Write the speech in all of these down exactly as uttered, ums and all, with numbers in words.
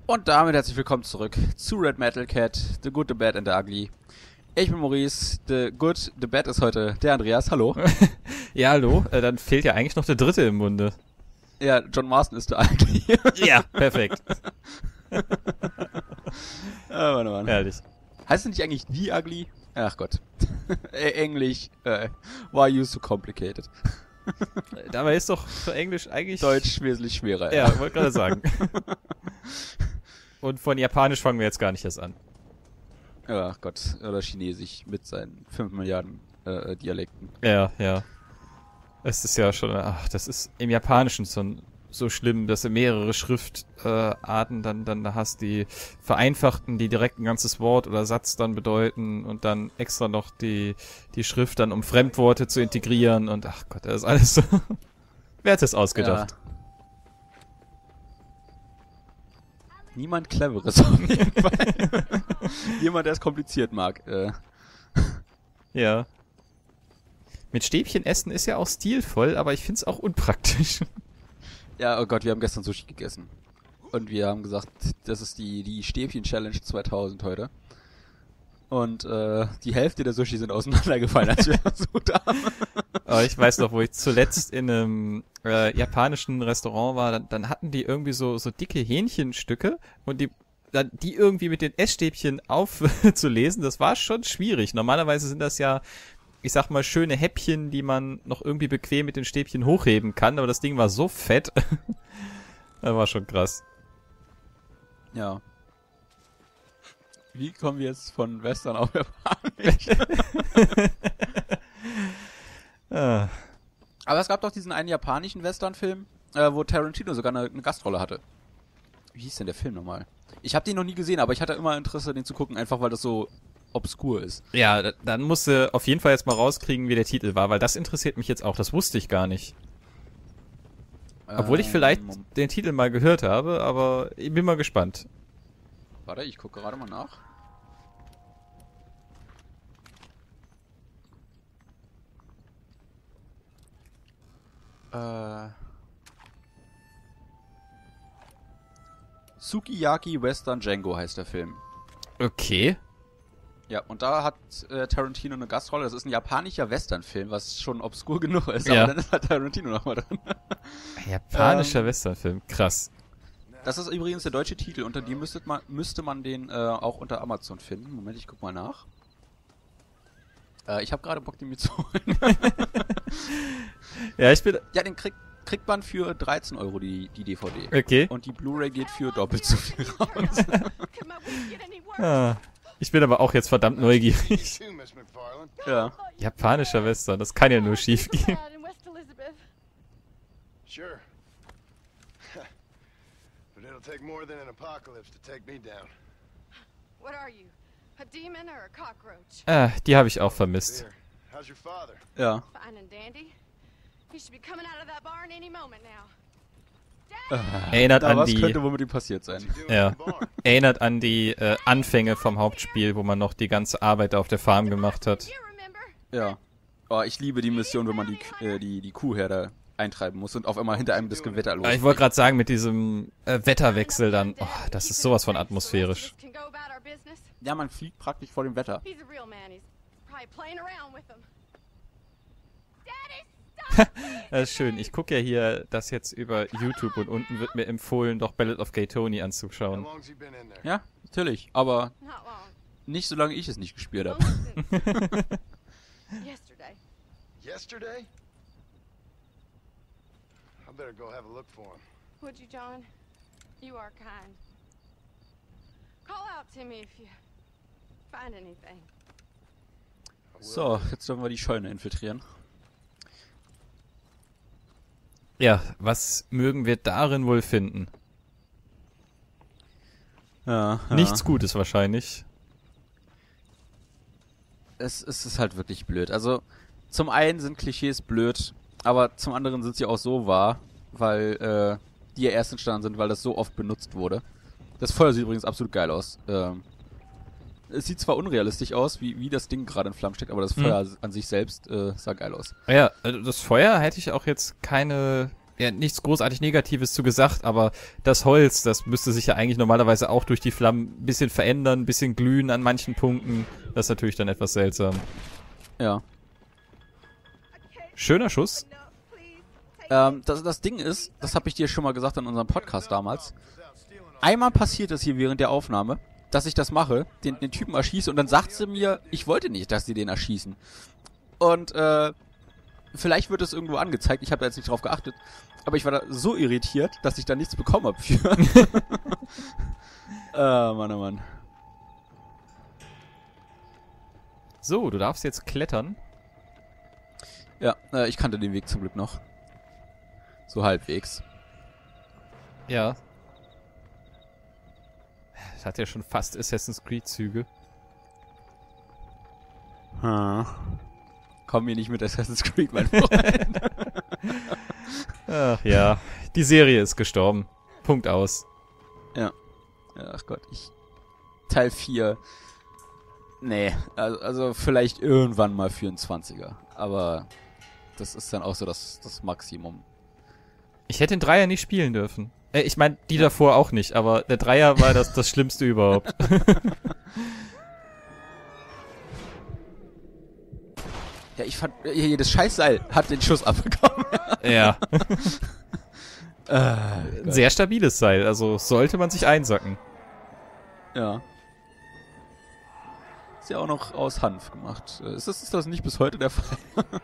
Und damit herzlich willkommen zurück zu Red Metal Cat, The Good, The Bad and The Ugly. Ich bin Maurice, The Good, The Bad ist heute der Andreas, hallo. Ja, hallo, äh, dann fehlt ja eigentlich noch der Dritte im Bunde. Ja, John Marston ist der Ugly. Ja, perfekt. Ah, warte mal. Herrlich. Heißt es nicht eigentlich The Ugly? Ach Gott. Englisch, äh, why you so complicated? Dabei ist doch für Englisch eigentlich... Deutsch wesentlich schwerer. Ja, wollte gerade sagen. Und von Japanisch fangen wir jetzt gar nicht erst an. Ja, Gott. Oder Chinesisch mit seinen fünf Milliarden äh, Dialekten. Ja, ja. Es ist ja schon, ach, das ist im Japanischen so, so schlimm, dass du mehrere Schriftarten äh, dann, dann hast, die vereinfachten, die direkt ein ganzes Wort oder Satz dann bedeuten und dann extra noch die, die Schrift dann, um Fremdworte zu integrieren und ach Gott, das ist alles so. Wer hat das ausgedacht? Ja. Niemand Cleveres auf jeden Fall. Jemand, der es kompliziert mag. Äh. Ja. Mit Stäbchen essen ist ja auch stilvoll, aber ich find's auch unpraktisch. Ja, oh Gott, wir haben gestern Sushi gegessen. Und wir haben gesagt, das ist die, die Stäbchen-Challenge zweitausend heute. Und äh, die Hälfte der Sushi sind auseinandergefallen, als wir versucht haben. Aber ich weiß noch, wo ich zuletzt in einem äh, japanischen Restaurant war, dann, dann hatten die irgendwie so, so dicke Hähnchenstücke und die dann die irgendwie mit den Essstäbchen aufzulesen, das war schon schwierig. Normalerweise sind das ja, ich sag mal, schöne Häppchen, die man noch irgendwie bequem mit den Stäbchen hochheben kann, aber das Ding war so fett. Das war schon krass. Ja. Wie kommen wir jetzt von Western auf Japanisch? Ah. Aber es gab doch diesen einen japanischen Western-Film, äh, wo Tarantino sogar eine, eine Gastrolle hatte. Wie hieß denn der Film nochmal? Ich habe den noch nie gesehen, aber ich hatte immer Interesse, den zu gucken, einfach weil das so obskur ist. Ja, da- dann musst du auf jeden Fall jetzt mal rauskriegen, wie der Titel war, weil das interessiert mich jetzt auch. Das wusste ich gar nicht. Obwohl ich vielleicht Ähm, den Titel mal gehört habe, aber ich bin mal gespannt. Warte, ich gucke gerade mal nach. Äh. Sukiyaki Western Django heißt der Film. Okay. Ja, und da hat äh, Tarantino eine Gastrolle. Das ist ein japanischer Western-Film, was schon obskur genug ist. Ja. Aber dann ist halt Tarantino nochmal drin. Japanischer Ähm. Westernfilm, krass. Das ist übrigens der deutsche Titel. Unter dem müsste man, müsste man den äh, auch unter Amazon finden. Moment, ich guck mal nach. Äh, ich habe gerade Bock, den mir zu holen. Ja, ich bin... Ja, den krieg, kriegt man für dreizehn Euro, die, die D V D. Okay. Und die Blu-ray geht für doppelt so viel raus. Ah, ich bin aber auch jetzt verdammt neugierig. too, Miss McFarland. Ja. Japanischer Western, das kann ja nur schief gehen. Sure. But it'll take more than an apocalypse to take me down. What are you? A demon or a cockroach? Ah, die habe ich auch vermisst. Here, how's your father? Ja. Fine and dandy. He should be coming out of that barn any moment now. Erinnert Da an was die... könnte wohl mit ihm passiert What's sein. he doing Ja. in the barn? Erinnert an die äh, Anfänge vom Hauptspiel, wo man noch die ganze Arbeit auf der Farm gemacht hat. You remember? Ja. Oh, ich liebe die Mission, wenn man die, äh, die, die Kuhherde eintreiben muss und auf einmal hinter einem das Gewitter los. Ah, ich wollte gerade sagen, mit diesem äh, Wetterwechsel dann, oh, das ist sowas von atmosphärisch. Can go about our business. Ja, man fliegt praktisch vor dem Wetter. He's a real man. He's probably playing around with them. Daddy, stop! Das ist schön. Ich gucke ja hier das jetzt über YouTube und unten wird mir empfohlen, doch Ballad of Gay Tony How anzuschauen. long's he been in there? Ja, natürlich. Aber Not long. nicht solange ich es nicht gespielt habe. Only since yesterday. Yesterday? I better go have a look for him. Would you, John? You are kind. Call out to me if you find anything. I will. So, jetzt dürfen wir die Scheune infiltrieren. Ja, was mögen wir darin wohl finden? Ja, ja. Nichts Gutes wahrscheinlich. Es, es ist halt wirklich blöd. Also, zum einen sind Klischees blöd, aber zum anderen sind sie auch so wahr, weil äh, die ja erst entstanden sind, weil das so oft benutzt wurde. Das Feuer sieht übrigens absolut geil aus. Ähm, es sieht zwar unrealistisch aus, wie, wie das Ding gerade in Flammen steckt, aber das Hm. Feuer an sich selbst äh, sah geil aus. Ja, also das Feuer hätte ich auch jetzt keine ja, nichts großartig Negatives zu gesagt, aber das Holz, das müsste sich ja eigentlich normalerweise auch durch die Flammen ein bisschen verändern, ein bisschen glühen an manchen Punkten. Das ist natürlich dann etwas seltsam. Ja. Schöner Schuss. Ähm, das, das Ding ist, das habe ich dir schon mal gesagt in unserem Podcast damals. Einmal passiert es hier während der Aufnahme, dass ich das mache, den, den Typen erschieße und dann sagt sie mir, ich wollte nicht, dass sie den erschießen. Und, äh, vielleicht wird es irgendwo angezeigt, ich habe da jetzt nicht drauf geachtet, aber ich war da so irritiert, dass ich da nichts bekommen habe für. äh, Mann, oh Mann. So, du darfst jetzt klettern. Ja, äh, ich kannte den Weg zum Glück noch. So halbwegs. Ja. Das hat ja schon fast Assassin's Creed-Züge. Hm. Komm mir nicht mit Assassin's Creed, mein Freund. Ach ja, die Serie ist gestorben. Punkt aus. Ja. Ach Gott, ich... Teil vier... Nee, also, also vielleicht irgendwann mal für einen zwanziger. Aber das ist dann auch so das, das Maximum. Ich hätte den Dreier nicht spielen dürfen. Äh, ich meine, die davor auch nicht, aber der Dreier war das, das Schlimmste überhaupt. Ja, ich fand, jedes Scheißseil hat den Schuss abbekommen. Ja. äh, Ein sehr stabiles Seil, also sollte man sich einsacken. Ja. Ist ja auch noch aus Hanf gemacht. Ist das, ist das nicht bis heute der Fall?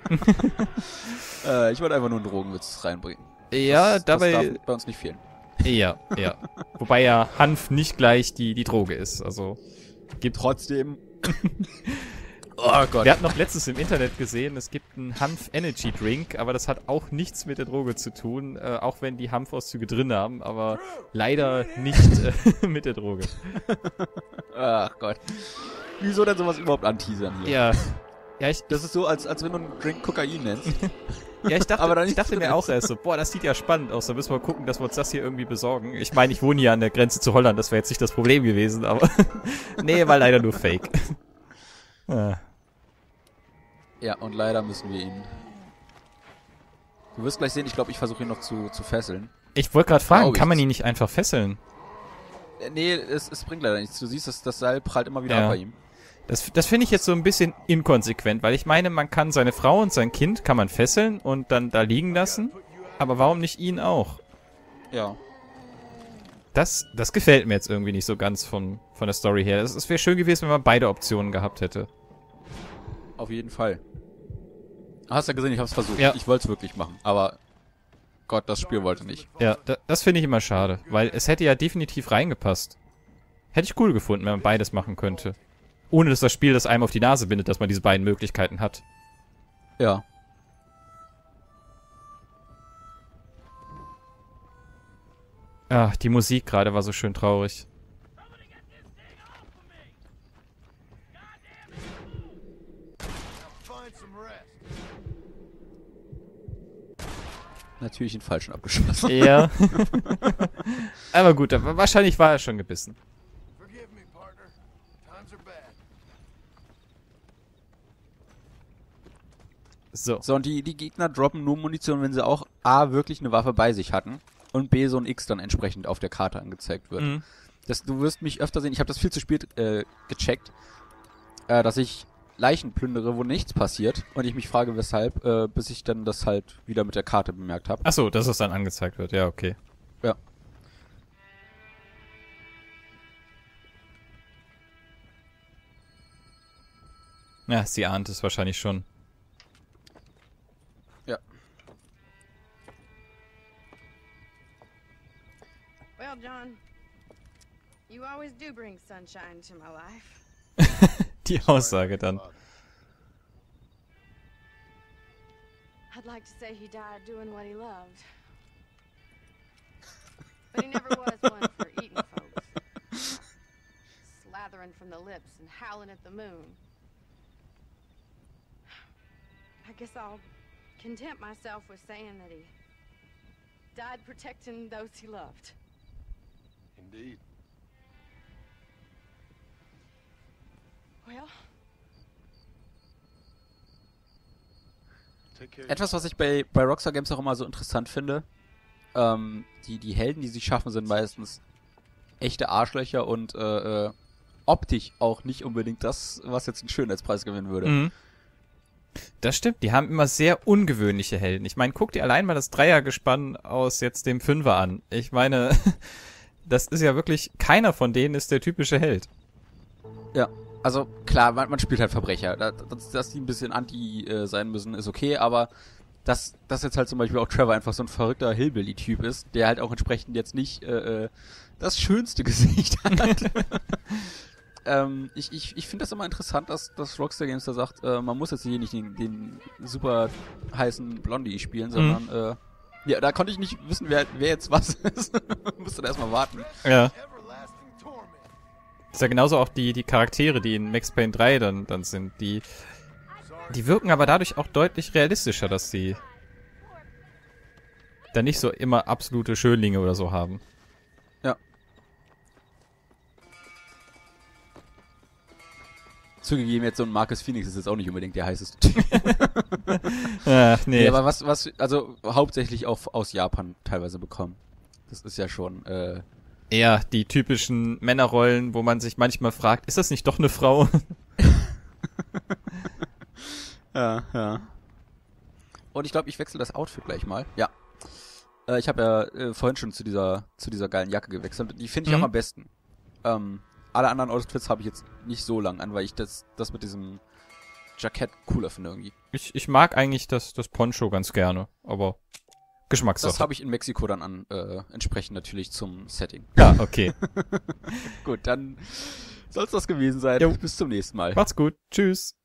äh, ich wollte einfach nur einen Drogenwitz reinbringen. Ja, das, dabei... Das darf bei uns nicht fehlen. Ja, ja. Wobei ja Hanf nicht gleich die, die Droge ist, also... Gibt trotzdem... Oh Gott. Wir hatten noch letztens im Internet gesehen, es gibt einen Hanf-Energy-Drink, aber das hat auch nichts mit der Droge zu tun, äh, auch wenn die Hanfauszüge drin haben, aber leider nicht äh, mit der Droge. Ach Gott. Wieso denn sowas überhaupt anteasern hier? Ja. Ja, ich, das ist so, als, als wenn du einen Drink Kokain nennst. Ja, ich dachte, aber dann ich dachte mir auch erst so, boah, das sieht ja spannend aus, da müssen wir gucken, dass wir uns das hier irgendwie besorgen. Ich meine, ich wohne hier an der Grenze zu Holland, das wäre jetzt nicht das Problem gewesen, aber nee, war leider nur Fake. ah. Ja, und leider müssen wir ihn... Du wirst gleich sehen, ich glaube, ich versuche ihn noch zu, zu fesseln. Ich wollte gerade fragen, Glaub kann man ich. ihn nicht einfach fesseln? Äh, Nee, es, es bringt leider nichts. Du siehst, das, das Seil prallt immer wieder Ja. ab bei ihm. Das, das finde ich jetzt so ein bisschen inkonsequent, weil ich meine, man kann seine Frau und sein Kind kann man fesseln und dann da liegen lassen, aber warum nicht ihn auch? Ja. Das, das gefällt mir jetzt irgendwie nicht so ganz von, von der Story her. Es wäre schön gewesen, wenn man beide Optionen gehabt hätte. Auf jeden Fall. Hast ja gesehen, ich hab's versucht. Ja. Ich wollte es wirklich machen, aber Gott, das Spiel wollte nicht. Ja, da, das finde ich immer schade, weil es hätte ja definitiv reingepasst. Hätte ich cool gefunden, wenn man beides machen könnte. Ohne dass das Spiel das einem auf die Nase bindet, dass man diese beiden Möglichkeiten hat. Ja. Ach, die Musik gerade war so schön traurig. Find some rest. Natürlich den falschen abgeschossen. Ja. Aber gut, aber wahrscheinlich war er schon gebissen. Forgive me, partner. Times are bad. So. So, und die, die Gegner droppen nur Munition, wenn sie auch A, wirklich eine Waffe bei sich hatten und B, so ein X dann entsprechend auf der Karte angezeigt wird. Mhm. Das, du wirst mich öfter sehen, ich habe das viel zu spät äh, gecheckt, äh, dass ich Leichen plündere, wo nichts passiert und ich mich frage, weshalb, äh, bis ich dann das halt wieder mit der Karte bemerkt habe. Achso, dass es dann angezeigt wird. Ja, okay. Ja. Ja, sie ahnt es wahrscheinlich schon. Ja. Well, John, you always do bring sunshine to my life. Die Aussage dann. I'd like to say he died doing what he loved. But he never was one for eating folks. Slathering from the lips and howling at the moon. I guess I'll content myself with saying that he died protecting those he loved. Indeed. Well, Take care. of Etwas, was ich bei, bei Rockstar Games auch immer so interessant finde, Ähm, die, die Helden, die sie schaffen, sind meistens echte Arschlöcher und äh, äh, optisch auch nicht unbedingt das, was jetzt einen Schönheitspreis gewinnen würde. Mhm. Das stimmt, die haben immer sehr ungewöhnliche Helden. Ich meine, guck dir allein mal das Dreiergespann aus jetzt dem Fünfer an. Ich meine, das ist ja wirklich, keiner von denen ist der typische Held. Ja, also klar, man, man spielt halt Verbrecher. Dass, dass die ein bisschen anti äh, sein müssen, ist okay, aber dass, dass jetzt halt zum Beispiel auch Trevor einfach so ein verrückter Hillbilly-Typ ist, der halt auch entsprechend jetzt nicht äh, das schönste Gesicht hat. ähm, ich ich, ich finde das immer interessant, dass, dass Rockstar Games da sagt, äh, man muss jetzt hier nicht den, den super heißen Blondie spielen, sondern mhm. äh, ja, da konnte ich nicht wissen, wer, wer jetzt was ist. Musste da erstmal warten. Ja. Everlasting torment. Das ist ja genauso auch die, die Charaktere, die in Max Payne drei dann, dann sind, die, die wirken aber dadurch auch deutlich realistischer, dass sie dann nicht so immer absolute Schönlinge oder so haben. Ja. Zugegeben, jetzt so ein Marcus Phoenix ist jetzt auch nicht unbedingt der heißeste Typ. Ach, nee. nee, aber was, was, also hauptsächlich auch aus Japan teilweise bekommen. Das ist ja schon, äh... eher die typischen Männerrollen, wo man sich manchmal fragt, ist das nicht doch eine Frau? Ja, ja. Und ich glaube, ich wechsle das Outfit gleich mal. Ja. Äh, ich habe ja äh, vorhin schon zu dieser zu dieser geilen Jacke gewechselt. Die finde ich Mhm. auch am besten. Ähm, alle anderen Outfits habe ich jetzt nicht so lang an, weil ich das das mit diesem Jackett cooler finde irgendwie. Ich, ich mag eigentlich das, das Poncho ganz gerne, aber Geschmackssache. Das habe ich in Mexiko dann an, äh, entsprechend natürlich zum Setting. Ja, okay. Gut, dann soll es das gewesen sein. Jo. Bis zum nächsten Mal. Macht's gut. Tschüss.